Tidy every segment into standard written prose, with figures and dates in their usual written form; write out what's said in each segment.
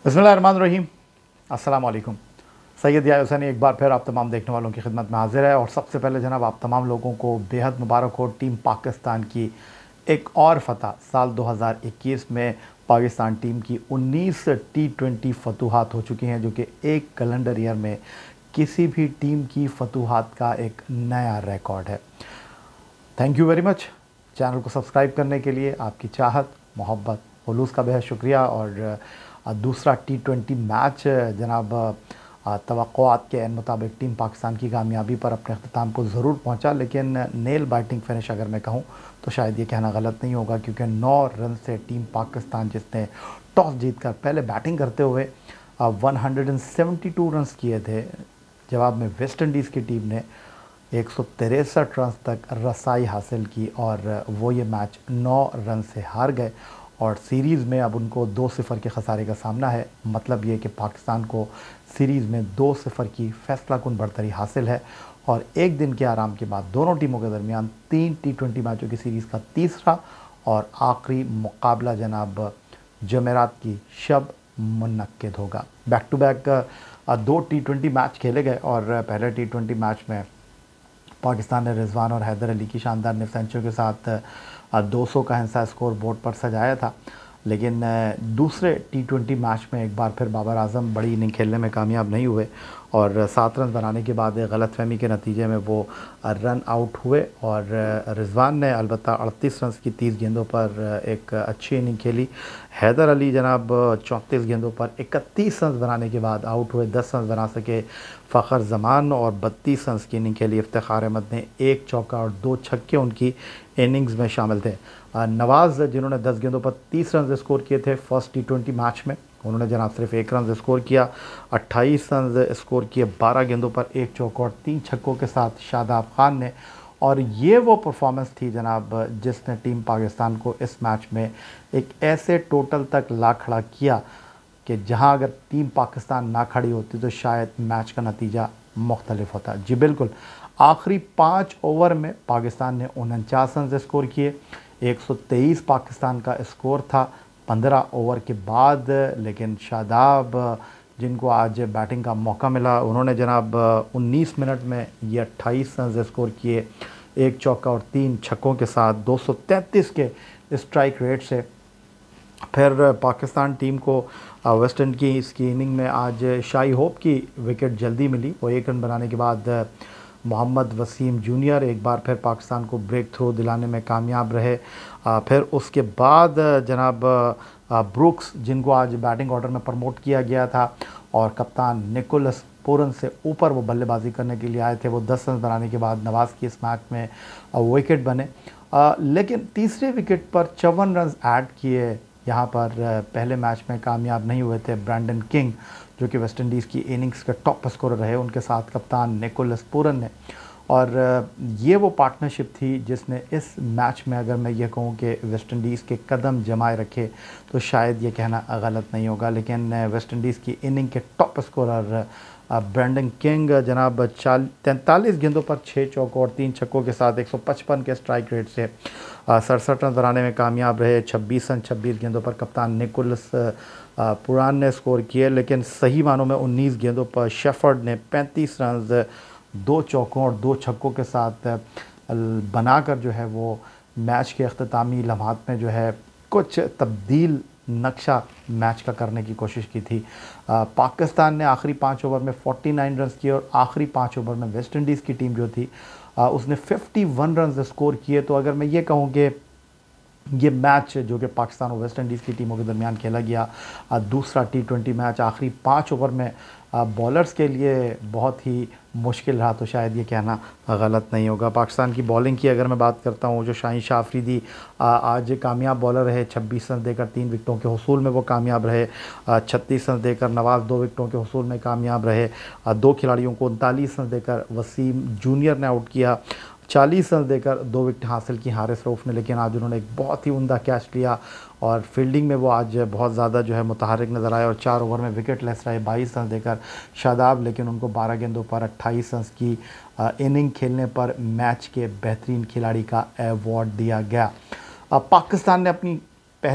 बिस्मिल्लाहिर्रहमानिर्रहीम। अस्सलाम वालेकुम। सैयद याह्या हुसैनी एक बार फिर आप तमाम देखने वालों की खिदमत में हाजिर है। और सबसे पहले जनाब आप तमाम लोगों को बेहद मुबारक हो। टीम पाकिस्तान की एक और फतह साल 2021 में पाकिस्तान टीम की 19 T20 फतूहात हो चुकी हैं, जो कि एक कैलेंडर ईयर में किसी भी टीम की फतूहात का एक नया रिकॉर्ड है। Thank you very much channel को सब्सक्राइब करने के लिए। आपकी चाहत, मोहब्बत, खुलूस का बेहद शुक्रिया। और दूसरा T20 मैच जनाब तवक्कुआत के मुताबिक टीम पाकिस्तान की कामयाबी पर अपने अख्ताम को ज़रूर पहुंचा, लेकिन नेल बाइटिंग फिनिश अगर मैं कहूं तो शायद ये कहना गलत नहीं होगा, क्योंकि 9 रन से टीम पाकिस्तान जिसने टॉस जीतकर पहले बैटिंग करते हुए 172 रन किए थे, जवाब में वेस्ट इंडीज़ की टीम ने 163 रन तक रसाई हासिल की और वो ये मैच 9 रन से हार गए। और सीरीज़ में अब उनको 2-0 के खसारे का सामना है। मतलब ये कि पाकिस्तान को सीरीज़ में 2-0 की फैसलाकुन बढ़तरी हासिल है। और एक दिन के आराम के बाद दोनों टीमों के दरमियान 3 T20 मैचों की सीरीज़ का तीसरा और आखिरी मुकाबला जनाब जमेरात की शब मुनक्किद होगा। Back to back 2 T20 match खेले गए और पहले T20 मैच में पाकिस्तान ने रिजवान और हैदर अली की शानदार निफ सेंचुरी के साथ 200 का हिस्सा स्कोर बोर्ड पर सजाया था। लेकिन दूसरे T20 मैच में एक बार फिर बाबर आजम बड़ी इनिंग खेलने में कामयाब नहीं हुए और 7 रन बनाने के बाद गलतफहमी के नतीजे में वो रन आउट हुए। और रिजवान ने अलबत्ता 38 रन की 30 गेंदों पर एक अच्छी इनिंग खेली। हैदर अली जनाब 34 गेंदों पर 31 रन बनाने के बाद आउट हुए। 10 रन बना सके फ़खर जमान और 32 रन की इनिंग खेली इफ्तिखार अहमद ने। 1 चौका और 2 छक्के उनकी इनिंग्स में शामिल थे। नवाज़ जिन्होंने 10 गेंदों पर 30 रन स्कोर किए थे फर्स्ट T20 मैच में, उन्होंने जनाब सिर्फ 1 रन स्कोर किया। 28 रन स्कोर किए 12 गेंदों पर 1 चौका और 3 छक्कों के साथ शादाब खान ने। और ये वो परफॉर्मेंस थी जनाब जिसने टीम पाकिस्तान को इस मैच में एक ऐसे टोटल तक ला खड़ा किया कि जहां अगर टीम पाकिस्तान ना खड़ी होती तो शायद मैच का नतीजा मुख्तलिफ होता। जी बिल्कुल, आखिरी 5 ओवर में पाकिस्तान ने 49 रन स्कोर किए। 123 पाकिस्तान का स्कोर था 15 ओवर के बाद। लेकिन शादाब जिनको आज बैटिंग का मौका मिला, उन्होंने जनाब 19 मिनट में ये 28 रन स्कोर किए। 1 चौका और 3 छक्कों के साथ 233 के स्ट्राइक रेट से। फिर पाकिस्तान टीम को वेस्ट इंडीज़ की इसकी इनिंग में आज शाही होप की विकेट जल्दी मिली। वो 1 रन बनाने के बाद मोहम्मद वसीम जूनियर एक बार फिर पाकिस्तान को ब्रेक थ्रू दिलाने में कामयाब रहे। फिर उसके बाद जनाब ब्रुक्स जिनको आज बैटिंग ऑर्डर में प्रमोट किया गया था और कप्तान निकोलस पूरन से ऊपर वो बल्लेबाजी करने के लिए आए थे, वो 10 रन बनाने के बाद नवाज़ की इस मैच में विकेट बने। लेकिन तीसरे विकेट पर 54 रन ऐड किए। यहाँ पर पहले मैच में कामयाब नहीं हुए थे ब्रैंडन किंग, जो कि वेस्ट इंडीज़ की इनिंग्स के टॉप स्कोरर रहे, उनके साथ कप्तान निकोलस पूरन ने। और ये वो पार्टनरशिप थी जिसने इस मैच में, अगर मैं ये कहूँ कि वेस्ट इंडीज़ के कदम जमाए रखे तो शायद ये कहना गलत नहीं होगा। लेकिन वेस्ट इंडीज़ की इनिंग के टॉप स्कोरर ब्रैंडन किंग जनाब 43 गेंदों पर 6 चौकों और 3 छक्कों के साथ 155 के स्ट्राइक रेट से 67 रन बनाने में कामयाब रहे। 26 रन 26 गेंदों पर कप्तान निकोलस पुरान ने स्कोर किए। लेकिन सही मानों में 19 गेंदों पर शेफर्ड ने 35 रन 2 चौकों और 2 छक्कों के साथ बनाकर जो है वो मैच के अख्तामी लम्हात में जो है कुछ तब्दील नक्शा मैच का करने की कोशिश की थी। पाकिस्तान ने आखिरी 5 ओवर में 49 रन किए और आखिरी 5 ओवर में वेस्ट इंडीज़ की टीम जो थी उसने 51 रन स्कोर किए। तो अगर मैं ये कहूँ कि ये मैच जो कि पाकिस्तान और वेस्ट इंडीज़ की टीमों के दरमियान खेला गया दूसरा T20 मैच आखिरी 5 ओवर में बॉलर्स के लिए बहुत ही मुश्किल रहा, तो शायद ये कहना गलत नहीं होगा। पाकिस्तान की बॉलिंग की अगर मैं बात करता हूँ, जो शाहीन शाह अफरीदी आज कामयाब बॉलर रहे। 26 रन देकर 3 विकेटों के हसूल में वो कामयाब रहे। 36 रन देकर नवाज़ 2 विकेटों के हसूल में कामयाब रहे। 2 खिलाड़ियों को 39 रन देकर वसीम जूनियर ने आउट किया। 40 रन देकर 2 विकेट हासिल की हारिस रऊफ़ ने। लेकिन आज उन्होंने एक बहुत ही उम्दा कैच लिया और फील्डिंग में वो आज बहुत ज़्यादा जो है मुतहर्रिक नज़र आए और 4 ओवर में विकेट लेस रहे 22 रन देकर शादाब। लेकिन उनको 12 गेंदों पर 28 रन की इनिंग खेलने पर मैच के बेहतरीन खिलाड़ी का अवार्ड दिया गया। पाकिस्तान ने अपनी पहले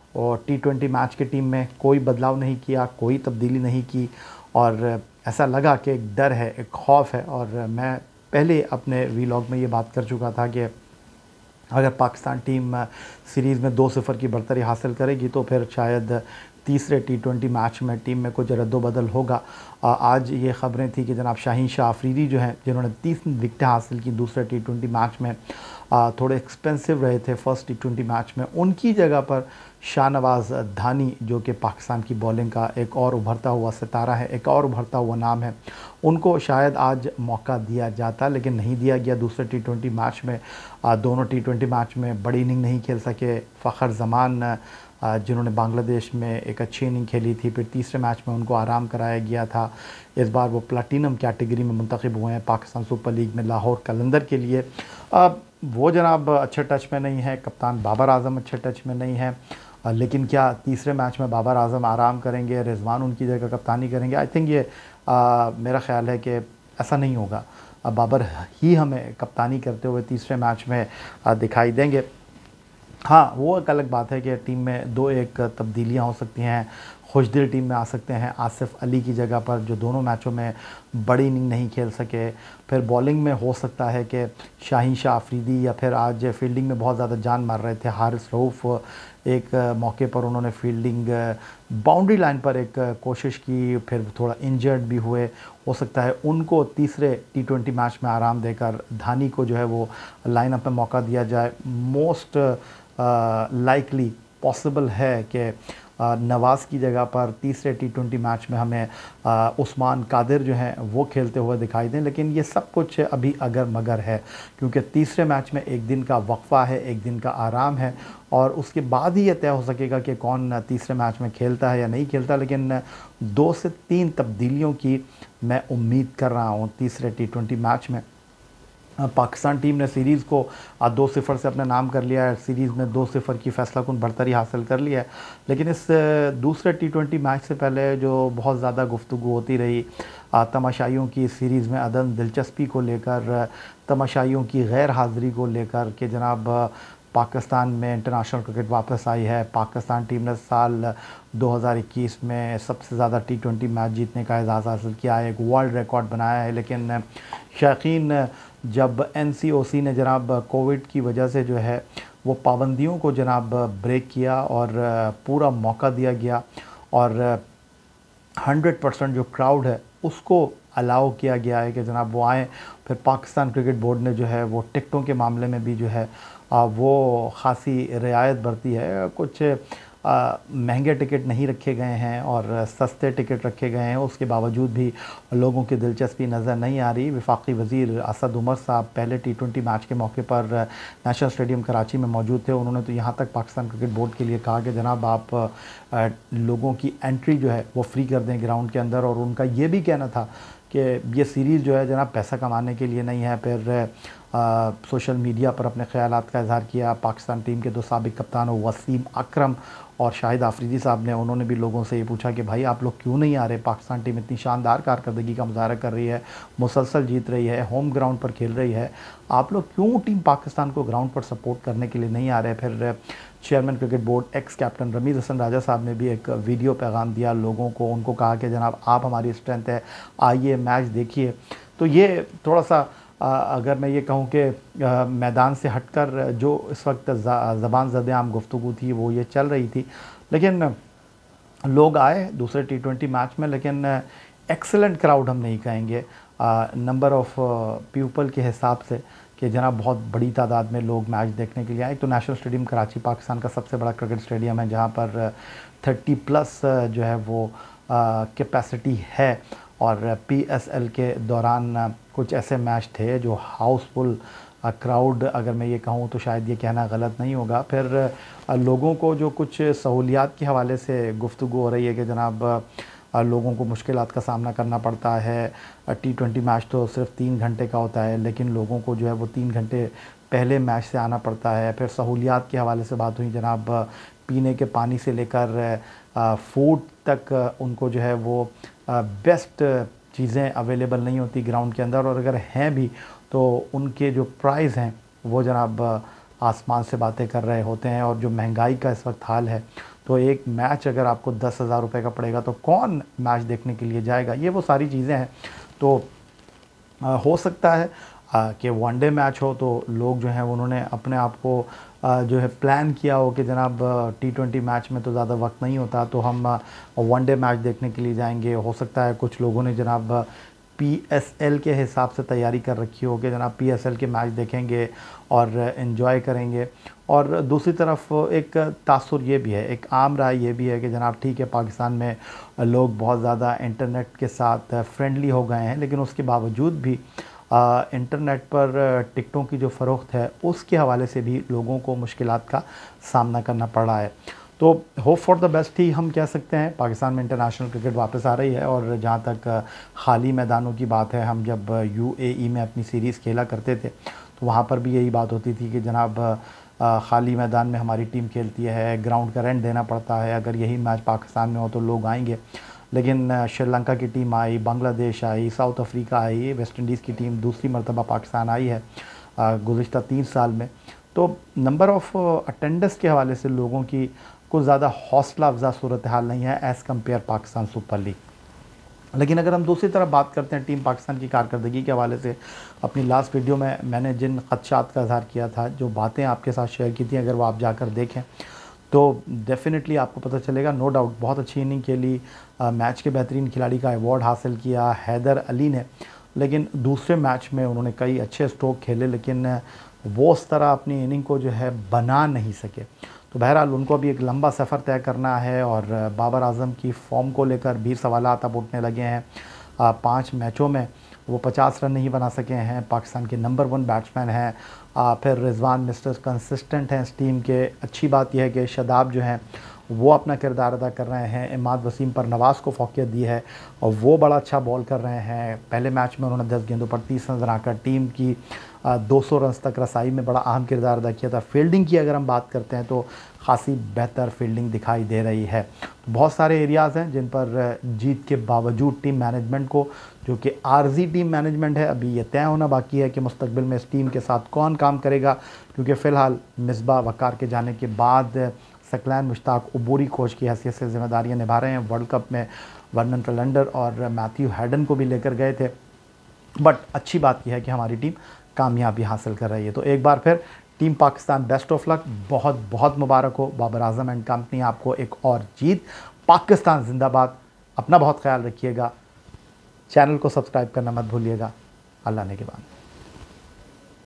और T20 मैच की टीम में कोई बदलाव नहीं किया, कोई तब्दीली नहीं की और ऐसा लगा कि एक डर है, एक खौफ है। और मैं पहले अपने वीलॉग में ये बात कर चुका था कि अगर पाकिस्तान टीम सीरीज़ में 2-0 की बढ़तरी हासिल करेगी तो फिर शायद तीसरे T20 मैच में टीम में कुछ रद्दोबदल होगा। आज ये ख़बरें थी कि जनाब शाहीन शाह अफरीदी जो हैं, जिन्होंने 30 विकेटें हासिल की दूसरे T20 मैच में, थोड़े एक्सपेंसिव रहे थे फर्स्ट T20 मैच में, उनकी जगह पर शाहनवाज़ धानी जो कि पाकिस्तान की बॉलिंग का एक और उभरता हुआ सितारा है, एक और उभरता हुआ नाम है, उनको शायद आज मौका दिया जाता, लेकिन नहीं दिया गया। दूसरे T20 मैच में दोनों T20 मैच में बड़ी इनिंग नहीं खेल सके। फ़खर जमान जिन्होंने बांग्लादेश में एक अच्छी इनिंग खेली थी, फिर तीसरे मैच में उनको आराम कराया गया था। इस बार वो प्लैटिनम कैटेगरी में मुंतखब हुए हैं पाकिस्तान सुपर लीग में लाहौर कलंदर के लिए। वो जनाब अच्छे टच में नहीं है, कप्तान बाबर आजम अच्छे टच में नहीं है, लेकिन क्या तीसरे मैच में बाबर आजम आराम करेंगे, रिजवान उनकी जगह कप्तानी करेंगे? आई थिंक ये मेरा ख़्याल है कि ऐसा नहीं होगा। बाबर ही हमें कप्तानी करते हुए तीसरे मैच में दिखाई देंगे। हाँ, वो एक अलग बात है कि टीम में 2-1 तब्दीलियाँ हो सकती हैं, खुशदिल टीम में आ सकते हैं आसिफ अली की जगह पर, जो दोनों मैचों में बड़ी इनिंग नहीं खेल सके। फिर बॉलिंग में हो सकता है कि शाहीन शाह अफरीदी, या फिर आज फील्डिंग में बहुत ज़्यादा जान मार रहे थे हारिस रऊफ़, एक मौके पर उन्होंने फील्डिंग बाउंड्री लाइन पर एक कोशिश की, फिर थोड़ा इंजर्ड भी हुए। हो सकता है उनको तीसरे T20 मैच में आराम देकर धानी को जो है वो लाइनअप में मौका दिया जाए। मोस्ट लाइकली पॉसिबल है कि नवाज़ की जगह पर तीसरे T20 मैच में हमें उस्मान कादिर जो हैं वो खेलते हुए दिखाई दें। लेकिन ये सब कुछ अभी अगर मगर है, क्योंकि तीसरे मैच में एक दिन का वक्फ़ा है, एक दिन का आराम है, और उसके बाद ही ये तय हो सकेगा कि कौन तीसरे मैच में खेलता है या नहीं खेलता। लेकिन 2 से 3 तब्दीलियों की मैं उम्मीद कर रहा हूँ तीसरे T20 मैच में। पाकिस्तान टीम ने सीरीज़ को 2-0 से अपने नाम कर लिया है, सीरीज़ में 2-0 की फैसलाकुन बढ़तरी हासिल कर लिया है। लेकिन इस दूसरे T20 मैच से पहले जो बहुत ज़्यादा गुफ्तगू होती रही तमाशाइयों की सीरीज़ में अदम दिलचस्पी को लेकर, तमाशाइयों की गैर हाज़िरी को लेकर कि जनाब पाकिस्तान में इंटरनेशनल क्रिकेट वापस आई है। पाकिस्तान टीम ने साल 2021 में सबसे ज़्यादा T20 मैच जीतने का एजाज़ हासिल किया है, एक वर्ल्ड रिकॉर्ड बनाया है। लेकिन शायकीन, जब NCOC ने जनाब कोविड की वजह से जो है वो पाबंदियों को जनाब ब्रेक किया और पूरा मौका दिया गया, और 100% जो क्राउड है उसको अलाउ किया गया है कि जनाब वो आएँ। फिर पाकिस्तान क्रिकेट बोर्ड ने जो है वो टिकटों के मामले में भी जो है वो ख़ासी रियायत बरती है। कुछ महंगे टिकट नहीं रखे गए हैं और सस्ते टिकट रखे गए हैं, उसके बावजूद भी लोगों की दिलचस्पी नज़र नहीं आ रही। वफाकी वज़ीर असद उमर साहब पहले T20 मैच के मौके पर नेशनल स्टेडियम कराची में मौजूद थे। उन्होंने तो यहाँ तक पाकिस्तान क्रिकेट बोर्ड के लिए कहा कि जनाब आप लोगों की एंट्री जो है वो फ्री कर दें ग्राउंड के अंदर। और उनका ये भी कहना था कि ये सीरीज़ जो है जनाब पैसा कमाने के लिए नहीं है। फिर सोशल मीडिया पर अपने ख़यालात का इज़हार किया पाकिस्तान टीम के 2 साबिक़ कप्तान वसीम अकरम और शाहिद आफरीदी साहब ने। उन्होंने भी लोगों से ये पूछा कि भाई आप लोग क्यों नहीं आ रहे, पाकिस्तान टीम इतनी शानदार कारकर्दगी का मुज़ाहरा कर रही है, मुसलसल जीत रही है, होम ग्राउंड पर खेल रही है, आप लोग क्यों टीम पाकिस्तान को ग्राउंड पर सपोर्ट करने के लिए नहीं आ रहे। फिर chairman cricket board ex captain Ramiz Hasan Raja साहब ने भी एक वीडियो पैगाम दिया लोगों को, उनको कहा कि जनाब आप हमारी स्ट्रेंथ है, आइए मैच देखिए। तो ये थोड़ा सा अगर मैं ये कहूँ कि मैदान से हटकर जो इस वक्त ज़बान ज़द-ए-आम गुफ्तगू थी वो ये चल रही थी। लेकिन लोग आए दूसरे T20 मैच में, लेकिन एक्सेलेंट क्राउड हम नहीं कहेंगे नंबर ऑफ़ पीपल के हिसाब से कि जनाब बहुत बड़ी तादाद में लोग मैच देखने के लिए आए। तो नेशनल स्टेडियम कराची पाकिस्तान का सबसे बड़ा क्रिकेट स्टेडियम है, जहाँ पर 30+ जो है वो कैपेसिटी है। और PSL के दौरान कुछ ऐसे मैच थे जो हाउसफुल क्राउड, अगर मैं ये कहूँ तो शायद ये कहना गलत नहीं होगा। फिर लोगों को जो कुछ सहूलियात के हवाले से गुफ्तगू हो रही है कि जनाब लोगों को मुश्किलात का सामना करना पड़ता है। T20 मैच तो सिर्फ 3 घंटे का होता है, लेकिन लोगों को जो है वो 3 घंटे पहले मैच से आना पड़ता है। फिर सहूलियात के हवाले से बात हुई, जनाब पीने के पानी से लेकर फूड तक उनको जो है वो बेस्ट चीज़ें अवेलेबल नहीं होती ग्राउंड के अंदर, और अगर हैं भी तो उनके जो प्राइस हैं वो जनाब आसमान से बातें कर रहे होते हैं। और जो महंगाई का इस वक्त हाल है, तो एक मैच अगर आपको 10,000 रुपये का पड़ेगा तो कौन मैच देखने के लिए जाएगा? ये वो सारी चीज़ें हैं। तो हो सकता है कि वनडे मैच हो तो लोग जो हैं उन्होंने अपने आप को जो है प्लान किया हो कि जनाब T20 मैच में तो ज़्यादा वक्त नहीं होता, तो हम वनडे मैच देखने के लिए जाएंगे। हो सकता है कुछ लोगों ने जनाब PSL के हिसाब से तैयारी कर रखी हो कि जनाब PSL के मैच देखेंगे और इन्जॉय करेंगे। और दूसरी तरफ एक तासुर ये भी है, एक आम राय ये भी है कि जनाब ठीक है, पाकिस्तान में लोग बहुत ज़्यादा इंटरनेट के साथ फ्रेंडली हो गए हैं, लेकिन उसके बावजूद भी इंटरनेट पर टिकटों की जो फ़रोख्त है उसके हवाले से भी लोगों को मुश्किलात का सामना करना पड़ रहा है। तो होप फॉर द बेस्ट ही हम कह सकते हैं। पाकिस्तान में इंटरनेशनल क्रिकेट वापस आ रही है, और जहाँ तक खाली मैदानों की बात है, हम जब UAE में अपनी सीरीज़ खेला करते थे तो वहाँ पर भी यही बात होती थी कि जनाब खाली मैदान में हमारी टीम खेलती है, ग्राउंड का रेंट देना पड़ता है, अगर यही मैच पाकिस्तान में हो तो लोग आएंगे। लेकिन श्रीलंका की टीम आई, बांग्लादेश आई, साउथ अफ्रीका आई, वेस्ट इंडीज़ की टीम दूसरी मरतबा पाकिस्तान आई है गुज़िश्ता 3 साल में। तो नंबर ऑफ़ अटेंडेंस के हवाले से लोगों की कुछ ज़्यादा हौसला अफजा सूरत हाल नहीं है as compare Pakistan super league. लेकिन अगर हम दूसरी तरफ बात करते हैं टीम पाकिस्तान की कारकर्दगी के हवाले से, अपनी लास्ट वीडियो में मैंने जिन ख़दशात का इज़हार किया था, जो बातें आपके साथ शेयर की थी, अगर वो आप जाकर देखें तो डेफ़िनेटली आपको पता चलेगा। नो डाउट बहुत अच्छी इनिंग खेली, मैच के बेहतरीन खिलाड़ी का अवार्ड हासिल किया हैदर अली ने, लेकिन दूसरे मैच में उन्होंने कई अच्छे स्ट्रोक खेले, लेकिन वो उस तरह अपनी इनिंग को जो है बना नहीं सके। तो बहरहाल उनको अभी एक लंबा सफ़र तय करना है, और बाबर आज़म की फ़ॉर्म को लेकर भी सवालात अब उठने लगे हैं। 5 मैचों में वो 50 रन नहीं बना सके हैं, पाकिस्तान के नंबर 1 बैट्समैन हैं। फिर रिजवान मिस्टर कंसिस्टेंट हैं इस टीम के। अच्छी बात यह है कि शदाब जो हैं वो अपना किरदार अदा कर रहे हैं, इमाद वसीम पर नवाज़ को फ़ौक़ियत दी है और वो बड़ा अच्छा बॉल कर रहे हैं। पहले मैच में उन्होंने 10 गेंदों पर 30 रन बनाकर टीम की 200 रन तक रसाई में बड़ा अहम किरदार अदा किया था। फील्डिंग की अगर हम बात करते हैं तो खासी बेहतर फील्डिंग दिखाई दे रही है। तो बहुत सारे एरियाज़ हैं जिन पर जीत के बावजूद टीम मैनेजमेंट को, जो कि आर्जी टीम मैनेजमेंट है, अभी ये तय होना बाकी है कि मुस्तकबिल में इस टीम के साथ कौन काम करेगा, क्योंकि फ़िलहाल मिसबा वक़ार के जाने के बाद सकलैन मुश्ताक अबूरी कोच की हैसियत से ज़िम्मेदारियाँ निभा रहे हैं। वर्ल्ड कप में वर्नन ट्रेलेंडर और मैथ्यू हैडन को भी लेकर गए थे, बट अच्छी बात यह है कि हमारी टीम कामयाबी हासिल कर रही है। तो एक बार फिर team Pakistan best of luck, बहुत बहुत मुबारक हो बाबर आज़म एंड कंपनी, आपको एक और जीत। पाकिस्तान जिंदाबाद। अपना बहुत ख्याल रखिएगा, चैनल को सब्सक्राइब करना मत भूलिएगा। अल्लाह ने के बाद।